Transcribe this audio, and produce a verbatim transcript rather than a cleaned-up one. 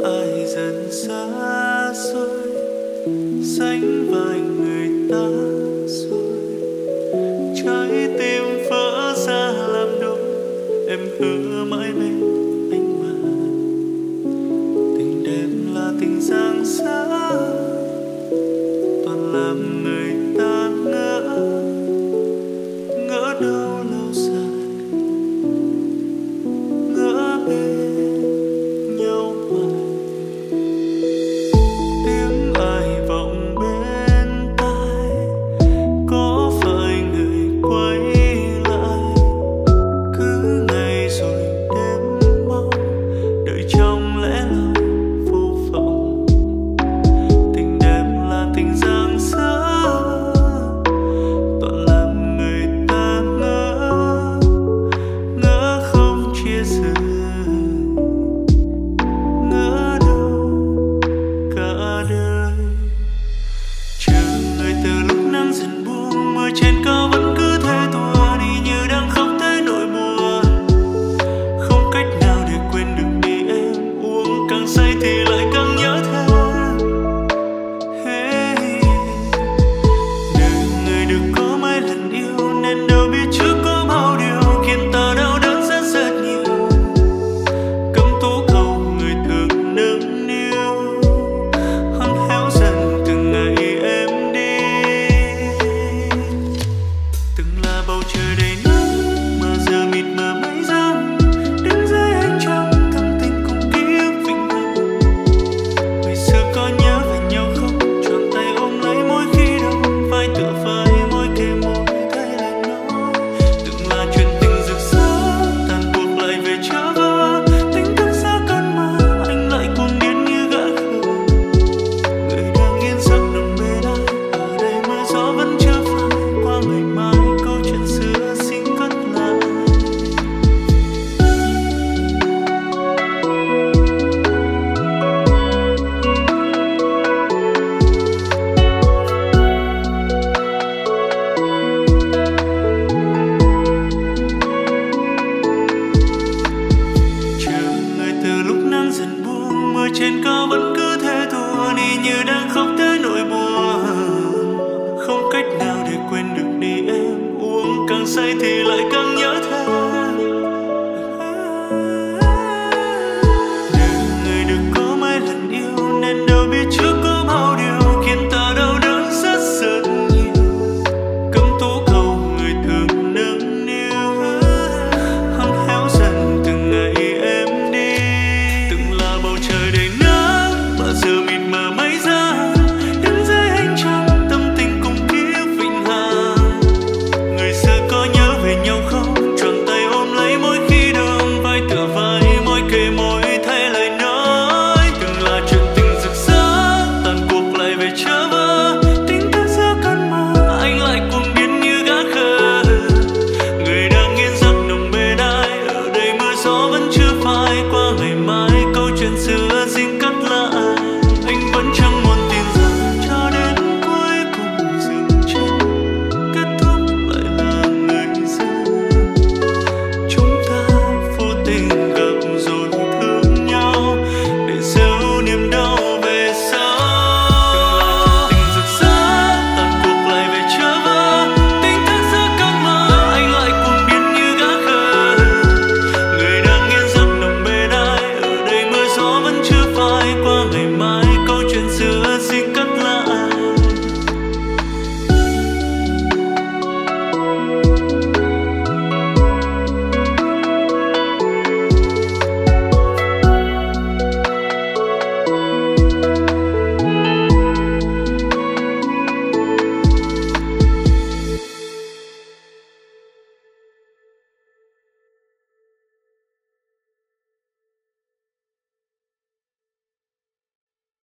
ai dần xa xôi, sánh vai người ta rồi, trái tim vỡ ra làm đôi. Em hứa mãi bên anh mà, tình đẹp là tình giang xa, toàn làm người ta ngỡ, ngỡ đâu lâu dài, ngỡ bên nhau hoài. Tiếng ai vọng bên tai, có phải người quay lại? Cứ ngày rồi đêm mong, đợi trong lẽ loi vô vọng. Tình đẹp là tình giang dở, toàn làm người ta ngỡ, ngỡ không chia rời, ngỡ đâu cả đời. Chờ người từ lúc nắng dần buông, mưa trên cao vẫn cứ thế tua đi như đang khóc thấy nỗi buồn. Không cách nào để quên được đi em, uống càng say thì lại càng nhớ thêm. Hey, đời người được có mấy lần yêu nên đâu biết trước có bao điều khiến ta đau đớn rất rất nhiều. Cấm tố cầu người thường nâng niu, hon héo dần từng ngày em đi. Từng là bầu trời đầy nắng mà giờ mịt mờ mây giăng, đứng dưới ánh trăng thầm tình cùng ký ức vĩnh hằng. Ngày xưa có nhớ về nhau không, tròn tay ôm lấy mỗi khi đau, vai tựa vai môi kề môi thấy lời nói. Từng là chuyện tình rực rỡ tàn cuộc lại về trở vỡ, tình thức xa cơn mơ anh lại cuồng điên như gã khờ. Người đang yên giấc nằm bên ai, ở đây mưa gió vẫn chưa phai qua ngày mai, câu chuyện xưa xin cất lại. Chờ người từ lúc nắng dần buông, mưa trên cao vẫn cứ thế tua đi như đang khóc tới nỗi buồn. Không cách nào để quên được đi em, uống càng say thì lại càng nhớ thêm.